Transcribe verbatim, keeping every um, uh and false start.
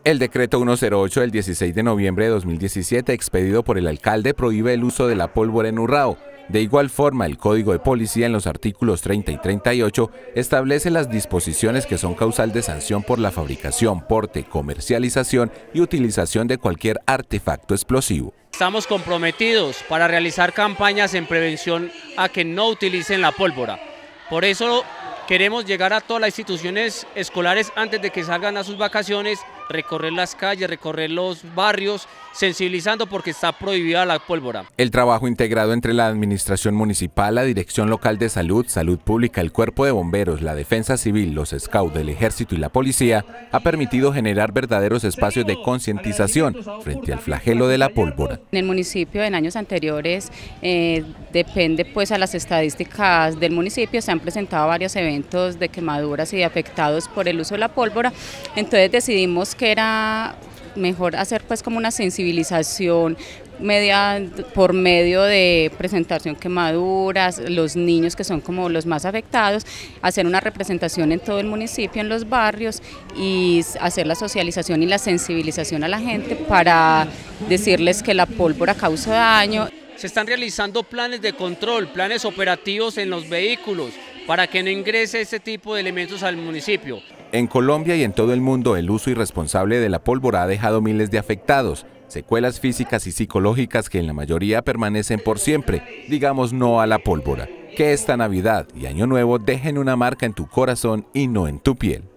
El decreto ciento ocho del dieciséis de noviembre de dos mil diecisiete, expedido por el alcalde, prohíbe el uso de la pólvora en Urrao. De igual forma, el Código de Policía en los artículos treinta y treinta y ocho establece las disposiciones que son causal de sanción por la fabricación, porte, comercialización y utilización de cualquier artefacto explosivo. Estamos comprometidos para realizar campañas en prevención a que no utilicen la pólvora. Por eso queremos llegar a todas las instituciones escolares antes de que salgan a sus vacaciones, recorrer las calles, recorrer los barrios, sensibilizando porque está prohibida la pólvora. El trabajo integrado entre la Administración Municipal, la Dirección Local de Salud, Salud Pública, el Cuerpo de Bomberos, la Defensa Civil, los Scouts, el Ejército y la Policía ha permitido generar verdaderos espacios de concientización frente al flagelo de la pólvora. En el municipio en años anteriores, eh, depende pues a las estadísticas del municipio, se han presentado varios eventos de quemaduras y de afectados por el uso de la pólvora, entonces decidimos que era mejor hacer pues como una sensibilización media por medio de presentación quemaduras, los niños que son como los más afectados, hacer una representación en todo el municipio, en los barrios y hacer la socialización y la sensibilización a la gente para decirles que la pólvora causa daño. Se están realizando planes de control, planes operativos en los vehículos para que no ingrese este tipo de elementos al municipio. En Colombia y en todo el mundo, el uso irresponsable de la pólvora ha dejado miles de afectados, secuelas físicas y psicológicas que en la mayoría permanecen por siempre. Digamos no a la pólvora. Que esta Navidad y Año Nuevo dejen una marca en tu corazón y no en tu piel.